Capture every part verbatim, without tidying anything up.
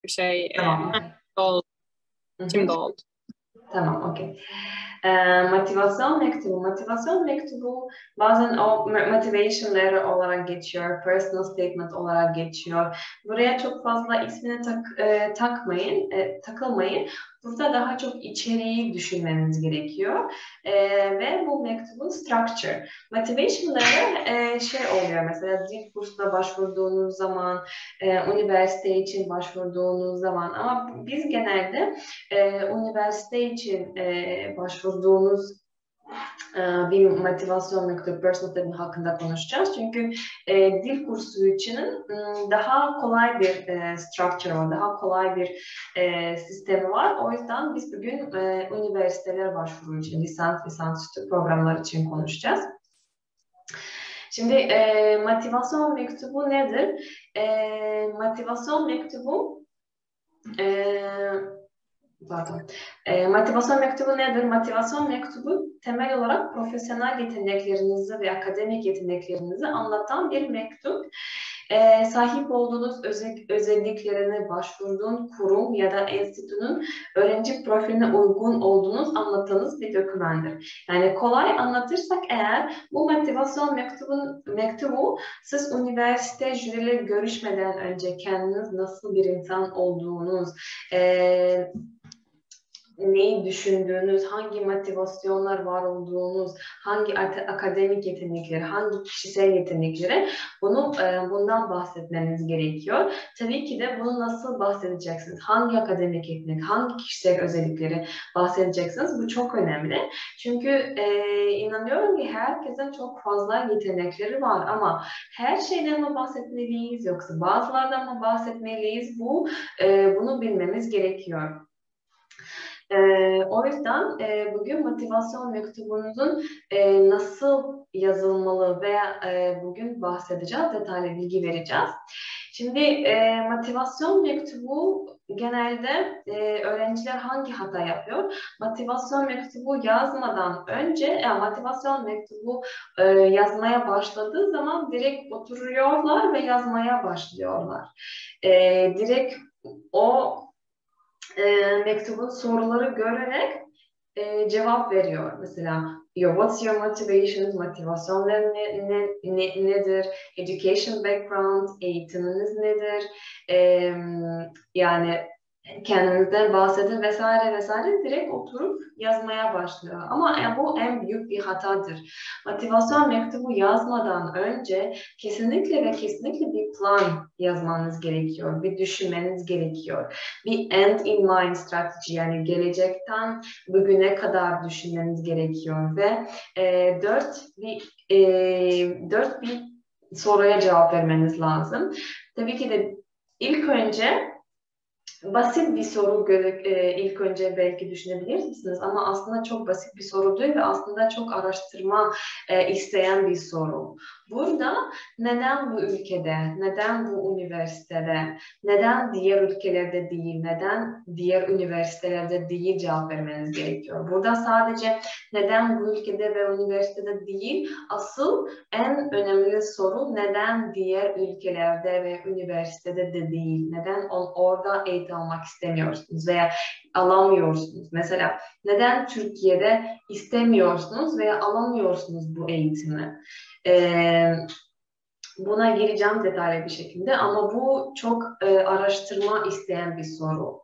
bir şey. Tamam. E, oldu. Şimdi oldu. Tamam, okey. Ee, motivasyon mektubu. Motivasyon mektubu bazen o motivation letter olarak geçiyor, personal statement olarak geçiyor. Buraya çok fazla ismini tak, e, takmayın, e, takılmayın. Burada daha çok içeriği düşünmeniz gerekiyor. E, ve bu mektubun structure. Motivation letter e, şey oluyor mesela dil kursuna başvurduğunuz zaman, e, üniversite için başvurduğunuz zaman ama biz genelde e, üniversite için e, başvurduğunuz e, bir motivasyon mektubu, personal statement hakkında konuşacağız. Çünkü e, dil kursu için daha kolay bir e, structure var, daha kolay bir e, sistemi var. O yüzden biz bugün e, üniversitelere başvuru için, lisans, lisansüstü programlar için konuşacağız. Şimdi e, motivasyon mektubu nedir? E, motivasyon mektubu e, Pardon. E, motivasyon mektubu nedir? Motivasyon mektubu temel olarak profesyonel yeteneklerinizi ve akademik yeteneklerinizi anlatan bir mektup. E, sahip olduğunuz özel, özelliklerine başvurduğun kurum ya da enstitünün öğrenci profiline uygun olduğunuz anlattığınız bir dokümandır. Yani kolay anlatırsak eğer bu motivasyon mektubun, mektubu siz üniversite jüriyle görüşmeden önce kendiniz nasıl bir insan olduğunuz, e, neyi düşündüğünüz, hangi motivasyonlar var olduğunuz, hangi akademik yetenekleri, hangi kişisel yetenekleri bunu e, bundan bahsetmeniz gerekiyor. Tabii ki de bunu nasıl bahsedeceksiniz? Hangi akademik yetenek, hangi kişisel özellikleri bahsedeceksiniz? Bu çok önemli. Çünkü e, inanıyorum ki herkesin çok fazla yetenekleri var ama her şeyden mi bahsetmeliyiz yoksa bazılardan mı bahsetmeliyiz? Bu e, bunu bilmemiz gerekiyor. Ee, o yüzden e, bugün motivasyon mektubunuzun e, nasıl yazılmalı veya e, bugün bahsedeceğiz, detaylı bilgi vereceğiz. Şimdi e, motivasyon mektubu genelde e, öğrenciler hangi hata yapıyor? Motivasyon mektubu yazmadan önce, yani motivasyon mektubu e, yazmaya başladığı zaman direkt oturuyorlar ve yazmaya başlıyorlar. E, direkt o e, mektubun soruları görerek e, cevap veriyor. Mesela your, what's your motivation? Motivasyonlar ne, ne, ne, nedir? Education background, eğitiminiz nedir? E, yani kendinizden bahsedin vesaire vesaire direkt oturup yazmaya başlıyor. Ama yani bu en büyük bir hatadır. Motivasyon mektubu yazmadan önce kesinlikle ve kesinlikle bir plan yazmanız gerekiyor. Bir düşünmeniz gerekiyor. Bir end in mind strateji yani gelecekten bugüne kadar düşünmeniz gerekiyor ve e, dört bir e, dört bir soruya cevap vermeniz lazım. Tabii ki de ilk önce basit bir soru e, ilk önce belki düşünebilirsiniz ama aslında çok basit bir soru değil ve aslında çok araştırma e, isteyen bir soru. Burada neden bu ülkede, neden bu üniversitede, neden diğer ülkelerde değil, neden diğer üniversitelerde değil cevap vermeniz gerekiyor. Burada sadece neden bu ülkede ve üniversitede değil, asıl en önemli soru neden diğer ülkelerde ve üniversitede de değil, neden orada eğitim almak istemiyorsunuz veya alamıyorsunuz. Mesela neden Türkiye'de istemiyorsunuz veya alamıyorsunuz bu eğitimi? Ee, buna gireceğim detaylı bir şekilde ama bu çok e, araştırma isteyen bir soru.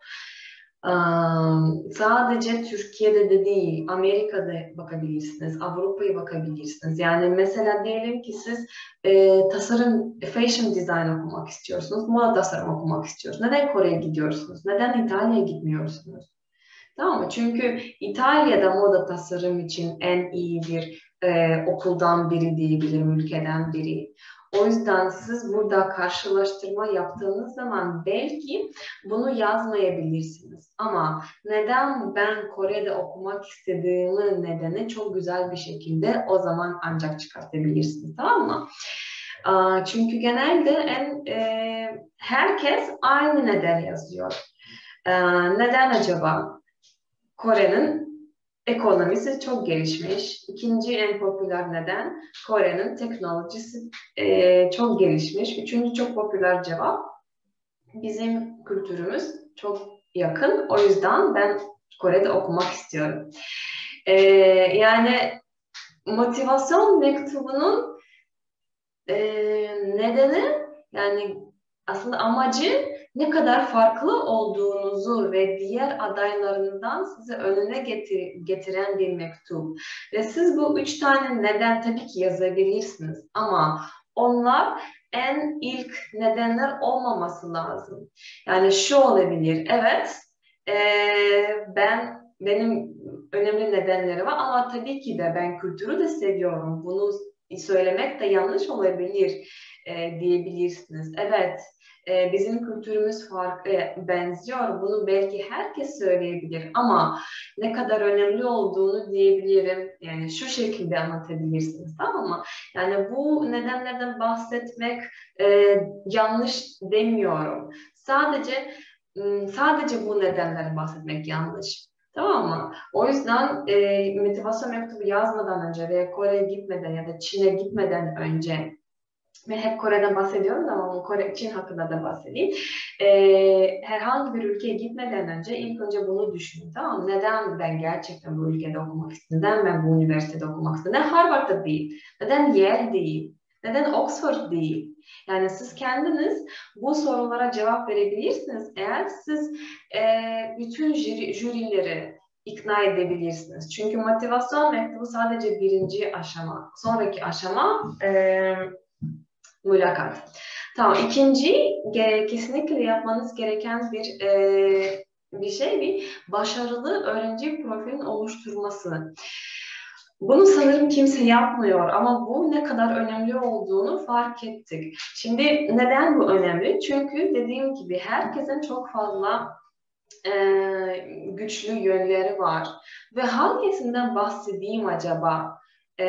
Um, sadece Türkiye'de de değil, Amerika'da bakabilirsiniz, Avrupa'ya bakabilirsiniz. Yani mesela diyelim ki siz e, tasarım, fashion design okumak istiyorsunuz, moda tasarım okumak istiyorsunuz. Neden Kore'ye gidiyorsunuz? Neden İtalya'ya gitmiyorsunuz? Tamam mı? Çünkü İtalya'da moda tasarım için en iyi bir e, okuldan biri diyebilirim, ülkeden biri. O yüzden siz burada karşılaştırma yaptığınız zaman belki bunu yazmayabilirsiniz. Ama neden ben Kore'de okumak istediğimi nedeni çok güzel bir şekilde o zaman ancak çıkartabilirsiniz. Tamam mı? Çünkü genelde en, e, herkes aynı neden yazıyor. E, neden acaba? Kore'nin ekonomisi çok gelişmiş. İkinci en popüler neden Kore'nin teknolojisi e, çok gelişmiş. Üçüncü çok popüler cevap bizim kültürümüz çok yakın. O yüzden ben Kore'de okumak istiyorum. Ee, yani motivasyon mektubunun e, nedeni, yani aslında amacı ne kadar farklı olduğunuzu ve diğer adaylarından sizi önüne getir getiren bir mektup. Ve siz bu üç tane neden tabii ki yazabilirsiniz ama onlar en ilk nedenler olmaması lazım. Yani şu olabilir, evet e, ben benim önemli nedenleri var ama tabii ki de ben kültürü de seviyorum. Bunu söylemek de yanlış olabilir e, diyebilirsiniz. Evet, e, bizim kültürümüz farklı, benziyor. Bunu belki herkes söyleyebilir ama ne kadar önemli olduğunu diyebilirim. Yani şu şekilde anlatabilirsiniz, tamam mı? Yani bu nedenlerden bahsetmek e, yanlış demiyorum. Sadece sadece bu nedenlerden bahsetmek yanlış. Tamam mı? O yüzden e, motivasyon mektubu yazmadan önce ve Kore'ye gitmeden ya da Çin'e gitmeden önce, ve hep Kore'den bahsediyorum ama Kore, Çin hakkında da bahsedeyim. E, herhangi bir ülkeye gitmeden önce ilk önce bunu düşünün, tamam mı? Neden ben gerçekten bu ülkede okumak istedim? Neden ben bu üniversitede okumak istedim? Neden Harvard'da değil? Neden Yale değil? Neden Oxford değil? Yani siz kendiniz bu sorulara cevap verebilirsiniz eğer siz e, bütün jüri, jürileri ikna edebilirsiniz. Çünkü motivasyon mektubu sadece birinci aşama. Sonraki aşama e, mülakat. Tamam. İkinci ge, kesinlikle yapmanız gereken bir e, bir şey bir başarılı öğrenci profilinin oluşturması. Bunu sanırım kimse yapmıyor ama bu ne kadar önemli olduğunu fark ettik. Şimdi neden bu önemli? Çünkü dediğim gibi herkesin çok fazla e, güçlü yönleri var. Ve hangisinden bahsedeyim acaba? E,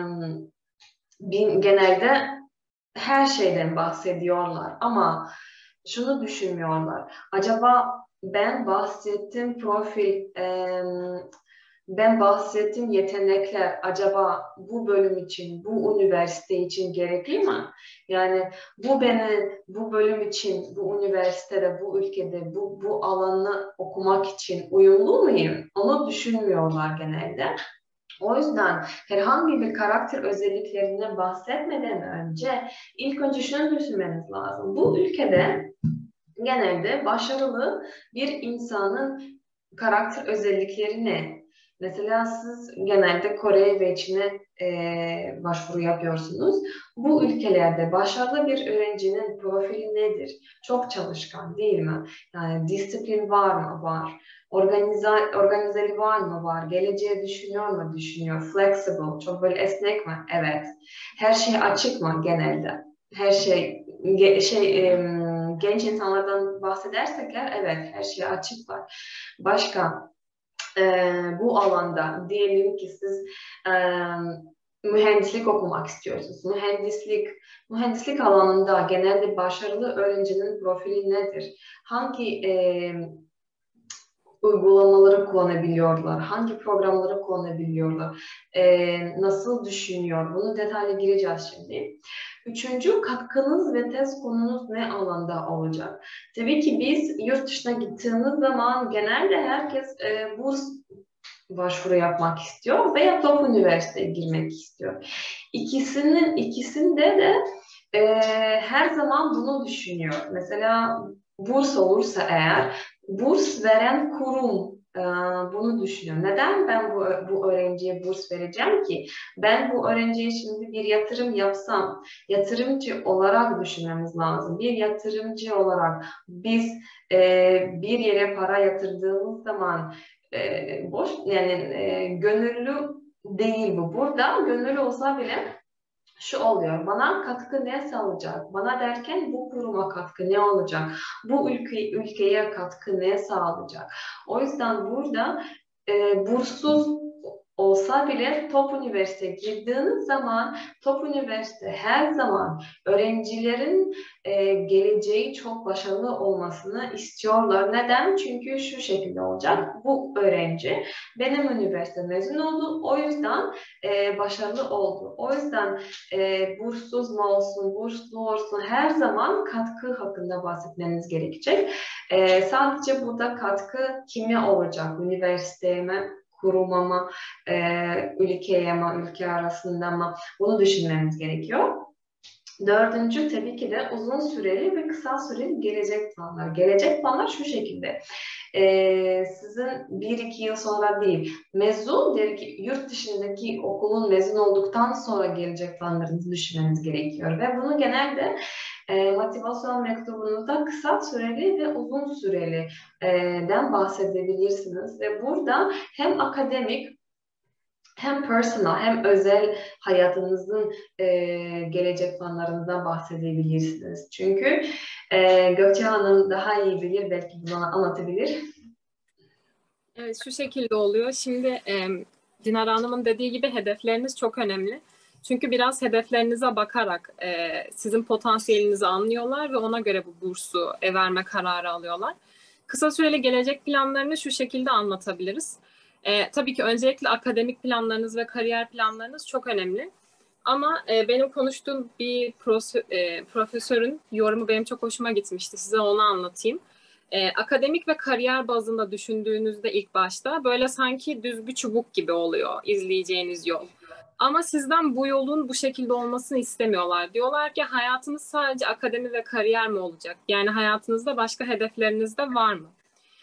bin, genelde her şeyden bahsediyorlar ama şunu düşünmüyorlar. Acaba ben bahsettiğim profil, e, ben bahsettiğim yetenekler acaba bu bölüm için, bu üniversite için gerekli mi? Yani bu beni bu bölüm için, bu üniversitede, bu ülkede, bu, bu alanı okumak için uyumlu muyum? Onu düşünmüyorlar genelde. O yüzden herhangi bir karakter özelliklerinden bahsetmeden önce ilk önce şunu düşünmeniz lazım. Bu ülkede genelde başarılı bir insanın karakter özellikleri ne? Mesela siz genelde Kore ve Çin'e e, başvuru yapıyorsunuz. Bu ülkelerde başarılı bir öğrencinin profili nedir? Çok çalışkan değil mi? Yani disiplin var mı? Var. Organize, organizeli var mı? Var. Geleceği düşünüyor mu? Düşünüyor. Flexible, çok böyle esnek mi? Evet. Her şey açık mı genelde? Her şey şey e, genç insanlardan bahsedersek evet her şey açık var. Başka e, bu alanda diyelim ki siz e, mühendislik okumak istiyorsunuz. Mühendislik mühendislik alanında genelde başarılı öğrencinin profili nedir? Hangi e, uygulamaları kullanabiliyorlar, hangi programları kullanabiliyorlar, e, nasıl düşünüyor, bunu detaylı gireceğiz şimdi. Üçüncü, katkınız ve tez konunuz ne alanda olacak? Tabii ki biz yurt dışına gittiğimiz zaman genelde herkes e, burs başvuru yapmak istiyor veya top üniversiteye girmek istiyor. İkisinin ikisinde de e, her zaman bunu düşünüyor. Mesela burs olursa eğer burs veren kurum e, bunu düşünüyor. Neden ben bu, bu öğrenciye burs vereceğim ki? Ben bu öğrenciye şimdi bir yatırım yapsam, yatırımcı olarak düşünmemiz lazım. Bir yatırımcı olarak biz e, bir yere para yatırdığımız zaman e, boş, yani e, gönüllü değil bu. Burada gönüllü olsa bile şu oluyor, bana katkı ne sağlayacak? Bana derken bu kuruma katkı ne olacak? Bu ülke, ülkeye katkı ne sağlayacak? O yüzden burada e, burssuz olsa bile top üniversiteye girdiğiniz zaman top üniversite her zaman öğrencilerin e, geleceği çok başarılı olmasını istiyorlar. Neden? Çünkü şu şekilde olacak. Bu öğrenci benim üniversite mezun oldu. O yüzden e, başarılı oldu. O yüzden e, burssuz mu olsun, burslu olsun her zaman katkı hakkında bahsetmeniz gerekecek. E, sadece burada katkı kime olacak? Üniversiteye mi? Kuruma mı, e, ülkeye mi, ülke arasında mı? Bunu düşünmemiz gerekiyor. Dördüncü tabii ki de uzun süreli ve kısa süreli gelecek planlar. Gelecek planlar şu şekilde. Ee, sizin bir iki yıl sonra değil, mezun, der ki, yurt dışındaki okulun mezun olduktan sonra gelecek planlarınızı düşünmeniz gerekiyor. Ve bunu genelde e, motivasyon mektubunuzda kısa süreli ve uzun süreli e, den bahsedebilirsiniz. Ve burada hem akademik hem personal hem özel hayatınızın e, gelecek planlarından bahsedebilirsiniz. Çünkü e, Gökçe Hanım daha iyi bilir, belki bana anlatabilir. Evet, şu şekilde oluyor. Şimdi e, Dinar Hanım'ın dediği gibi hedefleriniz çok önemli. Çünkü biraz hedeflerinize bakarak e, sizin potansiyelinizi anlıyorlar ve ona göre bu bursu e, verme kararı alıyorlar. Kısa süreli gelecek planlarını şu şekilde anlatabiliriz. E, tabii ki öncelikle akademik planlarınız ve kariyer planlarınız çok önemli. Ama e, benim konuştuğum bir profe, e, profesörün yorumu benim çok hoşuma gitmişti. Size onu anlatayım. E, akademik ve kariyer bazında düşündüğünüzde ilk başta böyle sanki düz bir çubuk gibi oluyor izleyeceğiniz yol. Ama sizden bu yolun bu şekilde olmasını istemiyorlar. Diyorlar ki hayatınız sadece akademi ve kariyer mi olacak? Yani hayatınızda başka hedefleriniz de var mı?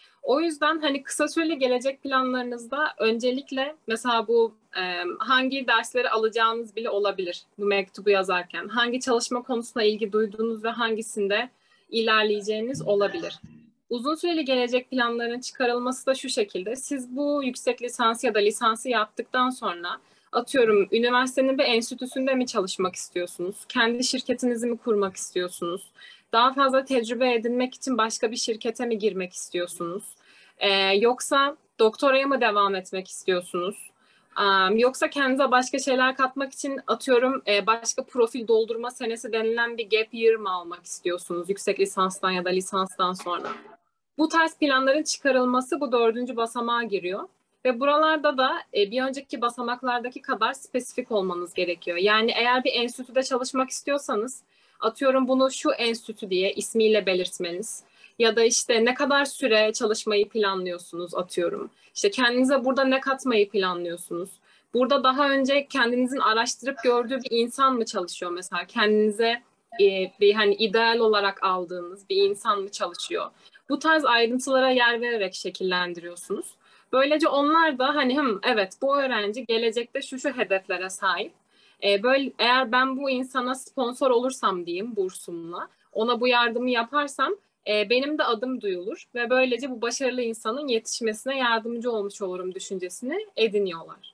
O yüzden hani kısa süreli gelecek planlarınızda öncelikle mesela bu e, hangi dersleri alacağınız bile olabilir bu mektubu yazarken. Hangi çalışma konusuna ilgi duyduğunuz ve hangisinde ilerleyeceğiniz olabilir. Uzun süreli gelecek planlarının çıkarılması da şu şekilde. Siz bu yüksek lisans ya da lisansı yaptıktan sonra atıyorum üniversitenin bir enstitüsünde mi çalışmak istiyorsunuz? Kendi şirketinizi mi kurmak istiyorsunuz? Daha fazla tecrübe edinmek için başka bir şirkete mi girmek istiyorsunuz? Ee, yoksa doktoraya mı devam etmek istiyorsunuz? Um, yoksa kendinize başka şeyler katmak için atıyorum e, başka profil doldurma senesi denilen bir gap year mı almak istiyorsunuz yüksek lisanstan ya da lisanstan sonra? Bu tarz planların çıkarılması bu dördüncü basamağa giriyor. Ve buralarda da e, bir önceki basamaklardaki kadar spesifik olmanız gerekiyor. Yani eğer bir enstitüde çalışmak istiyorsanız atıyorum bunu şu enstitü diye ismiyle belirtmeniz. Ya da işte ne kadar süre çalışmayı planlıyorsunuz atıyorum. İşte kendinize burada ne katmayı planlıyorsunuz? Burada daha önce kendinizin araştırıp gördüğü bir insan mı çalışıyor mesela? Kendinize e, bir hani ideal olarak aldığınız bir insan mı çalışıyor? Bu tarz ayrıntılara yer vererek şekillendiriyorsunuz. Böylece onlar da hani hım, evet bu öğrenci gelecekte şu şu hedeflere sahip. Ee, böyle eğer ben bu insana sponsor olursam diyeyim bursumla, ona bu yardımı yaparsam e, benim de adım duyulur ve böylece bu başarılı insanın yetişmesine yardımcı olmuş olurum düşüncesini ediniyorlar.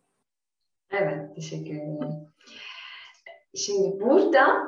Evet, teşekkür ederim. Şimdi burada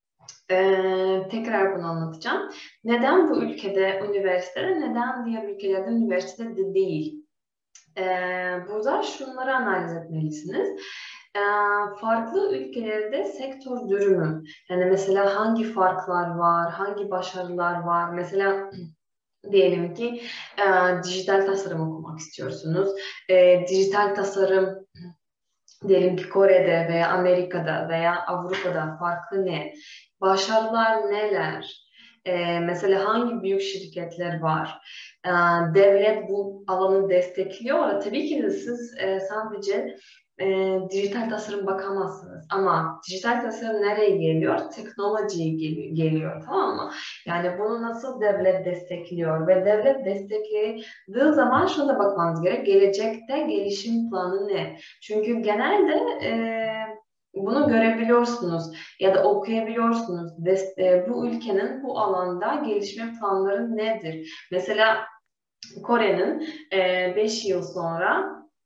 Ee, tekrar bunu anlatacağım. Neden bu ülkede üniversitede, neden diğer ülkelerde üniversitede de değil? Ee, burada şunları analiz etmelisiniz. Ee, farklı ülkelerde sektör durumu, yani mesela hangi farklar var, hangi başarılar var? Mesela diyelim ki e, dijital tasarım okumak istiyorsunuz. E, dijital tasarım diyelim ki Kore'de veya Amerika'da veya Avrupa'da farklı ne? Başarılar neler? Ee, mesela hangi büyük şirketler var? Ee, devlet bu alanı destekliyor. Tabii ki de siz e, sadece e, dijital tasarım bakamazsınız. Ama dijital tasarım nereye geliyor? Teknolojiye gel- geliyor, tamam mı? Yani bunu nasıl devlet destekliyor? Ve devlet desteklediği zaman şuna da bakmanız gerek. Gelecekte gelişim planı ne? Çünkü genelde e, bunu görebiliyorsunuz ya da okuyabiliyorsunuz. Des, e, bu ülkenin bu alanda gelişme planları nedir? Mesela Kore'nin beş yıl sonra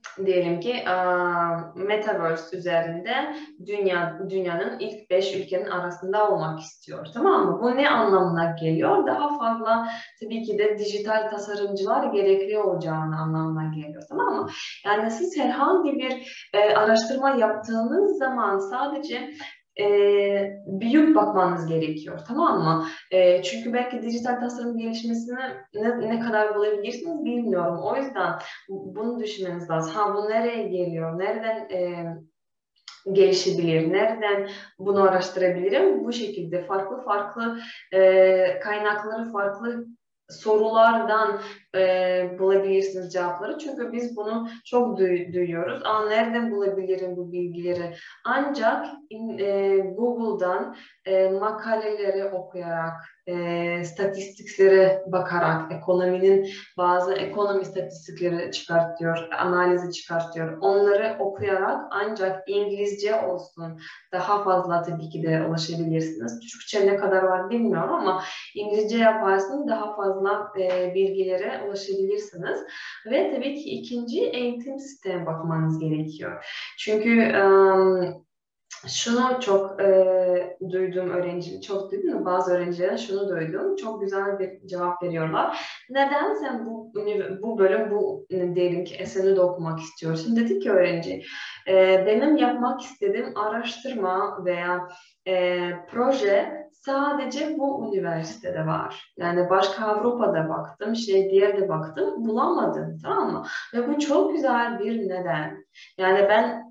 diyelim ki Metaverse üzerinde dünya dünyanın ilk beş ülkenin arasında olmak istiyor. Tamam mı? Bu ne anlamına geliyor? Daha fazla tabii ki de dijital tasarımcılar gerekli olacağını anlamına geliyor. Tamam mı? Yani siz herhangi bir e, araştırma yaptığınız zaman sadece e, büyük bakmanız gerekiyor. Tamam mı? E, çünkü belki dijital tasarım gelişmesini ne, ne kadar bulabilirsiniz bilmiyorum. O yüzden bunu düşünmeniz lazım. Ha, bu nereye geliyor? Nereden e, gelişebilir? Nereden bunu araştırabilirim? Bu şekilde farklı farklı e, kaynakları, farklı sorulardan e, bulabilirsiniz cevapları. Çünkü biz bunu çok duy- duyuyoruz. Aa, nereden bulabilirim bu bilgileri? Ancak in, e, Google'dan e, makaleleri okuyarak, e, statistiklere bakarak, ekonominin bazı ekonomi istatistikleri çıkartıyor, analizi çıkartıyor. Onları okuyarak ancak İngilizce olsun daha fazla tabii ki de ulaşabilirsiniz. Türkçe ne kadar var bilmiyorum ama İngilizce yaparsın daha fazla e, bilgilere ulaşabilirsiniz. Ve tabii ki ikinci eğitim sistemine bakmanız gerekiyor. Çünkü e, şunu çok e, duydum öğrenci, çok duydum da bazı öğrencilere şunu duydum. Çok güzel bir cevap veriyorlar. Neden sen bu bu bölüm bu diyelim ki S N'de okumak istiyorsun? Dedi ki öğrenci, e, benim yapmak istediğim araştırma veya e, proje sadece bu üniversitede var. Yani başka Avrupa'da baktım, şey diğerde baktım, bulamadım, tamam mı? Ve bu çok güzel bir neden. Yani ben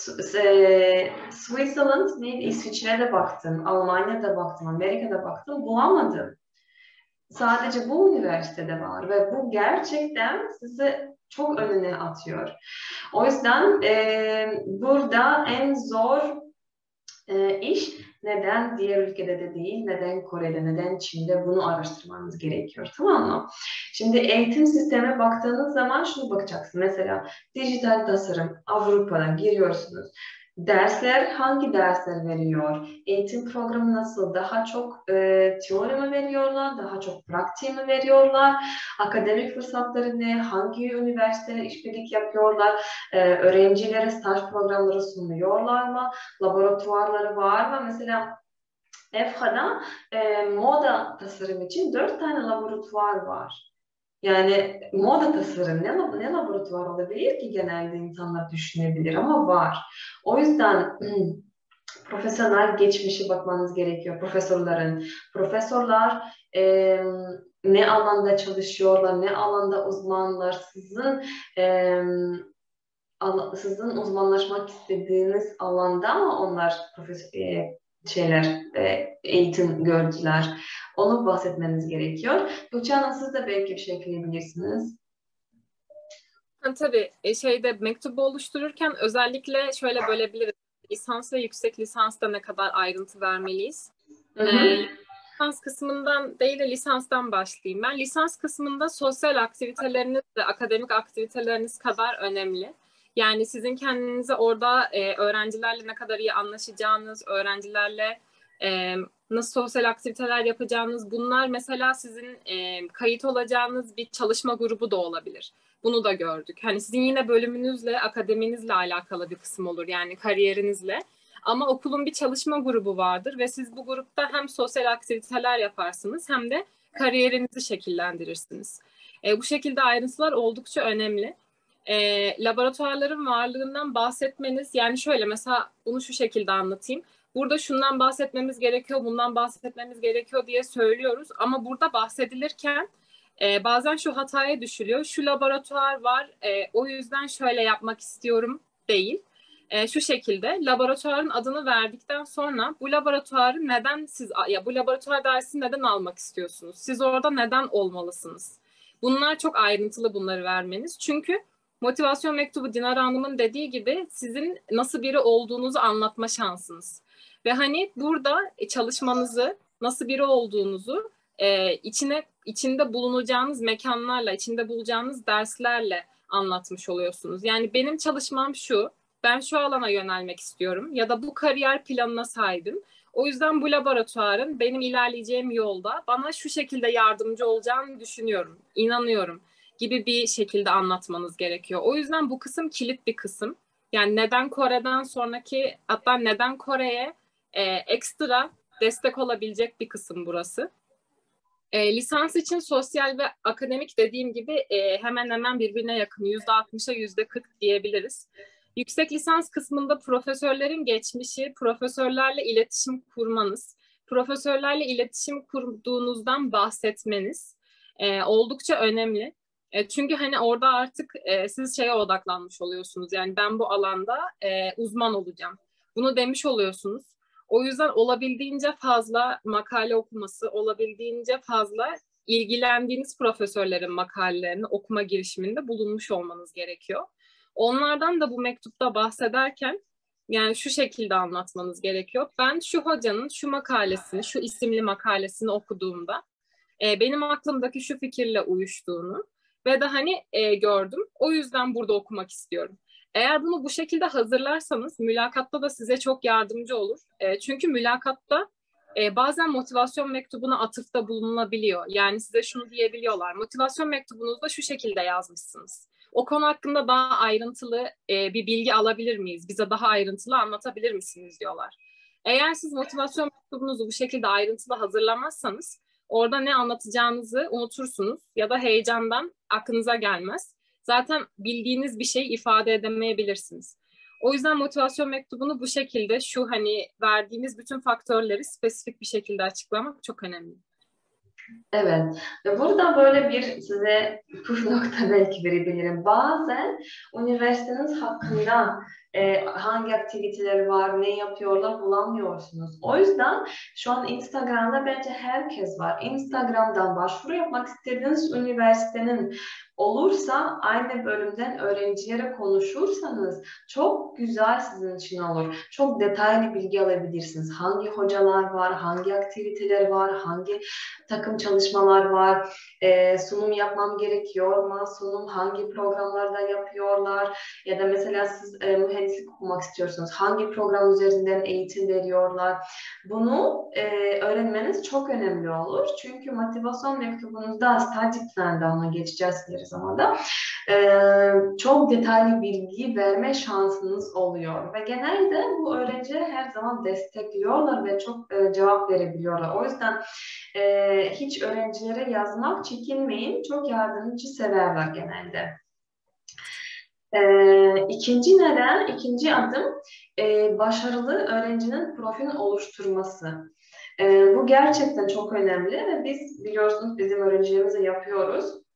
Switzerland neydi? İsviçre'de baktım, Almanya'da baktım, Amerika'da baktım, bulamadım. Sadece bu üniversitede var ve bu gerçekten sizi çok önüne atıyor. O yüzden e, burada en zor e, iş neden diğer ülkede de değil, neden Kore'de, neden Çin'de bunu araştırmanız gerekiyor. Tamam mı? Şimdi eğitim sistemine baktığınız zaman şunu bakacaksın. Mesela dijital tasarım Avrupa'da giriyorsunuz. Dersler hangi dersler veriyor? Eğitim programı nasıl? Daha çok e, teori mi veriyorlar? Daha çok pratik mi veriyorlar? Akademik fırsatları ne? Hangi üniversiteler işbirlik yapıyorlar? E, öğrencilere staj programları sunuyorlar mı? Laboratuvarları var mı? Mesela E F Ha'da e, moda tasarım için dört tane laboratuvar var. Yani moda tasarım ne, ne laboratuvar olabilir ki genelde insanlar düşünebilir ama var. O yüzden profesyonel geçmişe bakmanız gerekiyor profesörlerin. Profesörler e, ne alanda çalışıyorlar, ne alanda uzmanlar, sizin e, sizin uzmanlaşmak istediğiniz alanda ama onlar profes- e, şeyler e, eğitim gördüler. Onu bahsetmeniz gerekiyor. Tuğçe Hanım siz de belki bir şey ekleyebilirsiniz. Ha, tabii e, şeyde mektubu oluştururken özellikle şöyle bölebiliriz. Lisans ve yüksek lisansta ne kadar ayrıntı vermeliyiz? Hı hı. Ee, lisans kısmından değil de lisanstan başlayayım. Ben lisans kısmında sosyal aktiviteleriniz ve akademik aktiviteleriniz kadar önemli. Yani sizin kendinize orada e, öğrencilerle ne kadar iyi anlaşacağınız, öğrencilerle e, nasıl sosyal aktiviteler yapacağınız, bunlar mesela sizin e, kayıt olacağınız bir çalışma grubu da olabilir. Bunu da gördük. Hani sizin yine bölümünüzle, akademinizle alakalı bir kısım olur. Yani kariyerinizle. Ama okulun bir çalışma grubu vardır ve siz bu grupta hem sosyal aktiviteler yaparsınız hem de kariyerinizi şekillendirirsiniz. E, bu şekilde ayrıntılar oldukça önemli. E, laboratuvarların varlığından bahsetmeniz, yani şöyle mesela bunu şu şekilde anlatayım. Burada şundan bahsetmemiz gerekiyor, bundan bahsetmemiz gerekiyor diye söylüyoruz. Ama burada bahsedilirken e, bazen şu hataya düşülüyor. Şu laboratuvar var, e, o yüzden şöyle yapmak istiyorum değil. E, şu şekilde laboratuvarın adını verdikten sonra bu laboratuvarı neden siz ya bu laboratuvar dersini neden almak istiyorsunuz? Siz orada neden olmalısınız? Bunlar çok ayrıntılı, bunları vermeniz. Çünkü motivasyon mektubu Dinar Hanım'ın dediği gibi sizin nasıl biri olduğunuzu anlatma şansınız. Ve hani burada çalışmanızı, nasıl biri olduğunuzu e, içine içinde bulunacağınız mekanlarla, içinde bulacağınız derslerle anlatmış oluyorsunuz. Yani benim çalışmam şu, ben şu alana yönelmek istiyorum ya da bu kariyer planına sahibim. O yüzden bu laboratuvarın benim ilerleyeceğim yolda bana şu şekilde yardımcı olacağını düşünüyorum, inanıyorum. gibi bir şekilde anlatmanız gerekiyor. O yüzden bu kısım kilit bir kısım. Yani neden Kore'den sonraki, hatta neden Kore'ye e, ekstra destek olabilecek bir kısım burası. E, lisans için sosyal ve akademik dediğim gibi e, hemen hemen birbirine yakın. yüzde altmışa yüzde kırk diyebiliriz. Yüksek lisans kısmında profesörlerin geçmişi, profesörlerle iletişim kurmanız, profesörlerle iletişim kurduğunuzdan bahsetmeniz e, oldukça önemli. E, çünkü hani orada artık e, siz şeye odaklanmış oluyorsunuz. Yani ben bu alanda e, uzman olacağım. Bunu demiş oluyorsunuz. O yüzden olabildiğince fazla makale okuması, olabildiğince fazla ilgilendiğiniz profesörlerin makalelerini okuma girişiminde bulunmuş olmanız gerekiyor. Onlardan da bu mektupta bahsederken yani şu şekilde anlatmanız gerekiyor. Ben şu hocanın şu makalesini, şu isimli makalesini okuduğumda e, benim aklımdaki şu fikirle uyuştuğunu ve de hani e, gördüm. O yüzden burada okumak istiyorum. Eğer bunu bu şekilde hazırlarsanız mülakatta da size çok yardımcı olur. E, çünkü mülakatta e, bazen motivasyon mektubuna atıfta bulunulabiliyor. Yani size şunu diyebiliyorlar. Motivasyon mektubunuzda şu şekilde yazmışsınız. O konu hakkında daha ayrıntılı e, bir bilgi alabilir miyiz? Bize daha ayrıntılı anlatabilir misiniz diyorlar. Eğer siz motivasyon mektubunuzu bu şekilde ayrıntılı hazırlamazsanız orada ne anlatacağınızı unutursunuz ya da heyecandan aklınıza gelmez. Zaten bildiğiniz bir şey ifade edemeyebilirsiniz. O yüzden motivasyon mektubunu bu şekilde şu hani verdiğimiz bütün faktörleri spesifik bir şekilde açıklamak çok önemli. Evet. Ve burada böyle bir size püf nokta belki verebilirim. Bazen üniversiteniz hakkında e, hangi aktiviteler var, ne yapıyorlar bulamıyorsunuz. O yüzden şu an Instagram'da bence herkes var. Instagram'dan başvuru yapmak istediğiniz üniversitenin olursa aynı bölümden öğrencilere konuşursanız çok güzel sizin için olur. Çok detaylı bilgi alabilirsiniz. Hangi hocalar var, hangi aktiviteler var, hangi takım çalışmalar var, e, sunum yapmam gerekiyor mu, sunum hangi programlarda yapıyorlar ya da mesela siz e, mühendislik okumak istiyorsunuz, hangi program üzerinden eğitim veriyorlar. Bunu e, öğrenmeniz çok önemli olur. Çünkü motivasyon mektubunuzda, study plan'da ona geçeceğiz bir zamanda, e, çok detaylı bilgi verme şansınız oluyor. Ve genelde bu öğrenciler her zaman destekliyorlar ve çok e, cevap verebiliyorlar. O yüzden e, hiç öğrencilere yazmak çekinmeyin. Çok yardımcı severler genelde. E, ikinci neden, ikinci adım e, başarılı öğrencinin profilini oluşturması. E, bu gerçekten çok önemli ve biz biliyorsunuz bizim öğrencilerimize yapıyoruz.